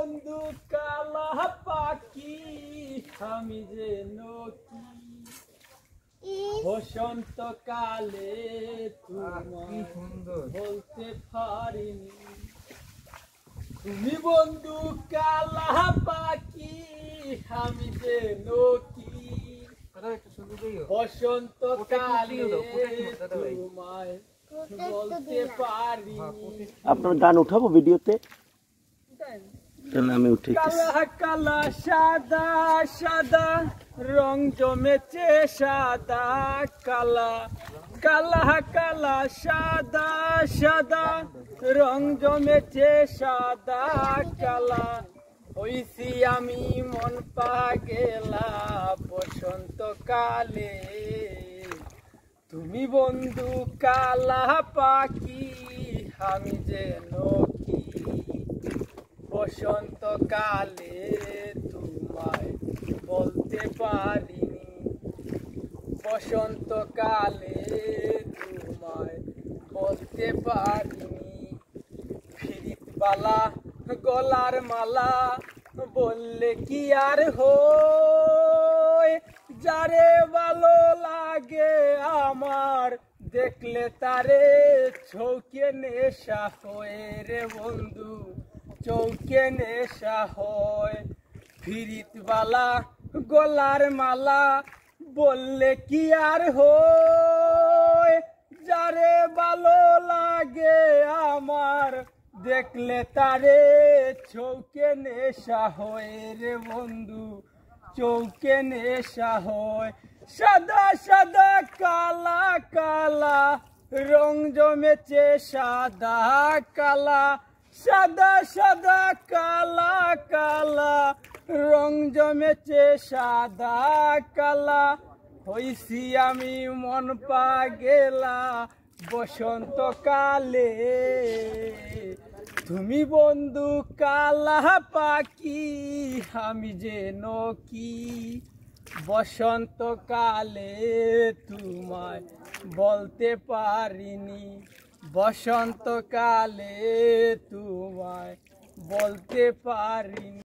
বন্ধু কালা পাখি আমি যেন কি বসন্ত কালে তুমি বলতে পারিনি তুমি বন্ধু কালা পাখি আমি যেন কি বসন্ত কালে তোমায় বলতে পারিনি। আপনার গান উঠাবো ভিডিওতে, আমি উঠে। কালা কালা সাদা সাদা রং জমেছে সাদা কালা কালা কালা সাদা সাদা রং জমেছে সাদা কালা হইছি আমি মন পাগেলা বসন্ত কালে তুমি বন্ধু কালা পাখি আমি যেন কি বসন্ত কালে তোমায় বলতে পারিনি বসন্ত কালে তোমায় বলতে পারিনি ফিরিতবালা গলার মালা বললে কি আর হয় যারে ভালো লাগে আমার দেখলে তারে চৌকে নেশা হয় রে বন্ধু চৌকে নেশা হয় ফিরিতবালা গলার মালা বললে কি আর হয় যারে ভালো লাগে আমার দেখলে তারে চৌকে নেশা হয় রে বন্ধু চৌকে নেশা হয় সাদা সাদা কালা কালা রং জমেছে সাদা কালা সাদা সাদা কালা কালা রং জমেছে সাদা কালা হইছি আমি মন পাগেলা বসন্ত কালে তুমি বন্ধু কালা পাখি আমি যেন কি বসন্ত কালে তোমায় বলতে পারিনি বসন্ত কালে তোমায় বলতে পারিনি।